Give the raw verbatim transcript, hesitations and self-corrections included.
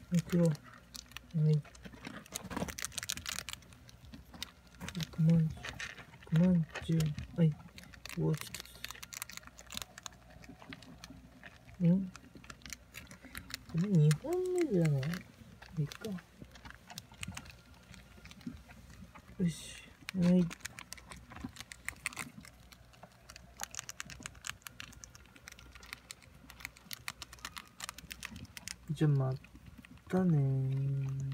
ミクロ。はい。くまん、くまんじゅう。はい。おちょっと。んこれにほんめじゃない？いいか。よし。はい。じゃあまたねー。